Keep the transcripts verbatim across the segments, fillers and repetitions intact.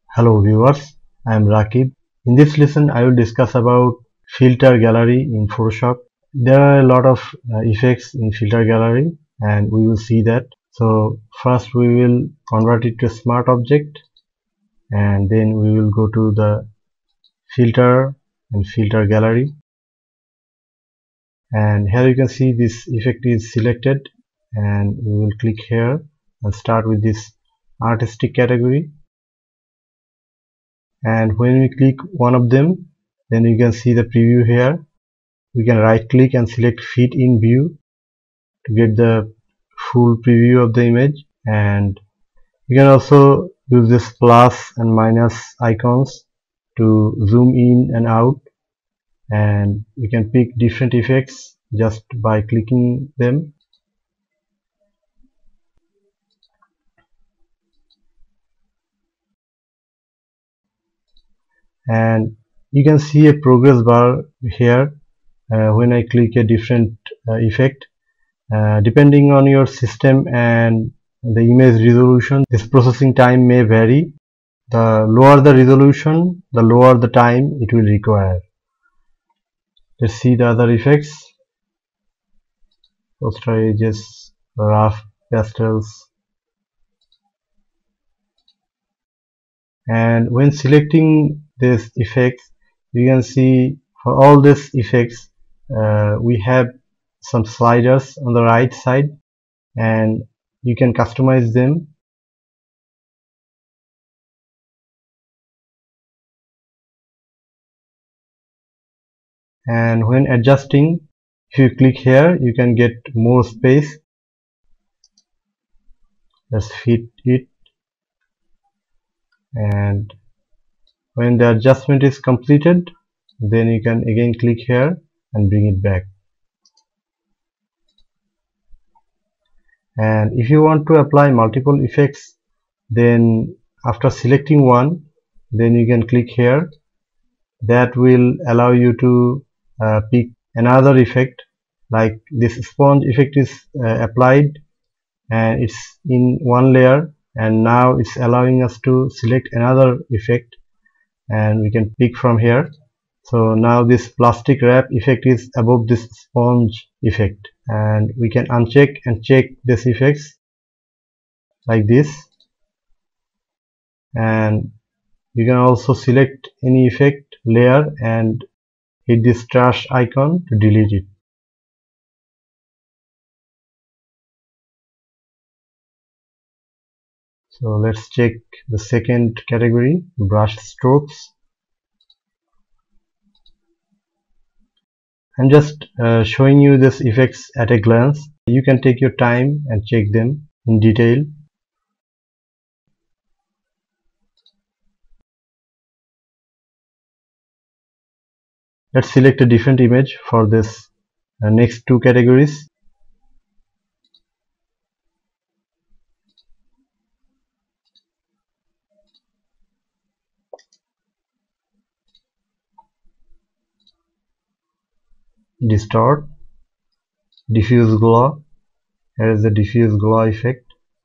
Hello viewers, I am Rakib. In this lesson I will discuss about filter gallery in Photoshop. There are a lot of uh, effects in filter gallery and we will see that. So first we will convert it to a smart object and then we will go to the filter and filter gallery, and here you can see this effect is selected and we will click here and start with this artistic category. And when we click one of them, then you can see the preview here. We can right click and select fit in view to get the full preview of the image, and you can also use this plus and minus icons to zoom in and out, and you can pick different effects just by clicking them. And you can see a progress bar here uh, when I click a different uh, effect. Uh, depending on your system and the image resolution, this processing time may vary. The lower the resolution, the lower the time it will require. Let's see the other effects. Poster edges, rough pastels. And when selecting these effects, you can see for all these effects uh, we have some sliders on the right side and you can customize them. And when adjusting, if you click here, you can get more space. Just fit it, and when the adjustment is completed, then you can again click here and bring it back. And if you want to apply multiple effects, then after selecting one, then you can click here. That will allow you to uh, pick another effect. Like this sponge effect is uh, applied and it's in one layer, and now it's allowing us to select another effect and we can pick from here. So now this plastic wrap effect is above this sponge effect, and we can uncheck and check these effects like this. And you can also select any effect layer and hit this trash icon to delete it. So let's check the second category, brush strokes. I'm just uh, showing you these effects at a glance. You can take your time and check them in detail. Let's select a different image for this uh, next two categories. Distort, diffuse glow. Here is the diffuse glow effect.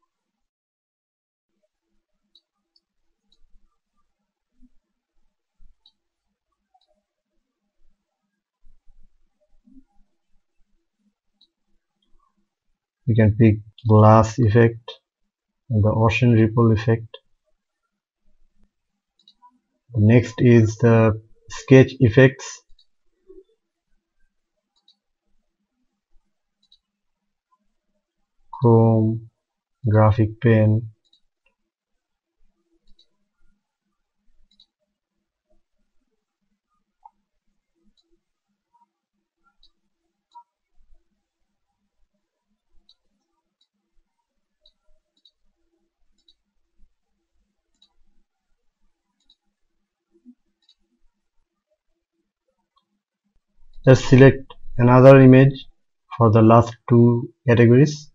You can pick glass effect and the ocean ripple effect. Next is the sketch effects. Chrome, graphic pen. Let's select another image for the last two categories.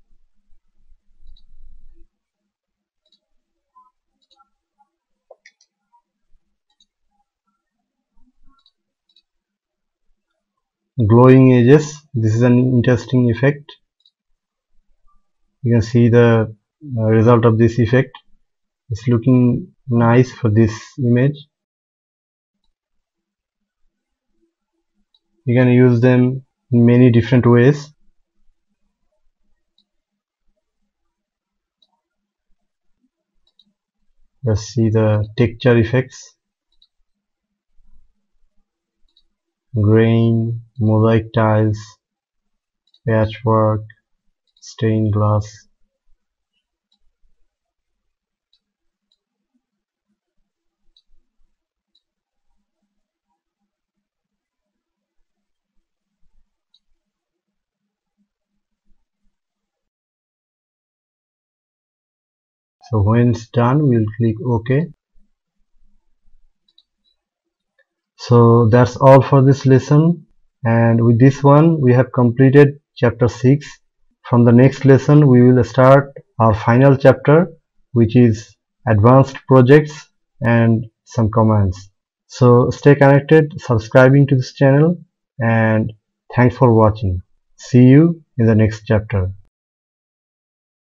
Glowing edges. This is an interesting effect. You can see the uh, result of this effect. It's looking nice for this image. You can use them in many different ways. Let's see the texture effects, grain, mosaic tiles, patchwork, stained glass. So when it's done, we'll click OK. So that's all for this lesson, and with this one we have completed chapter six. From the next lesson we will start our final chapter, which is advanced projects and some commands. So stay connected, subscribing to this channel, and thanks for watching. See you in the next chapter.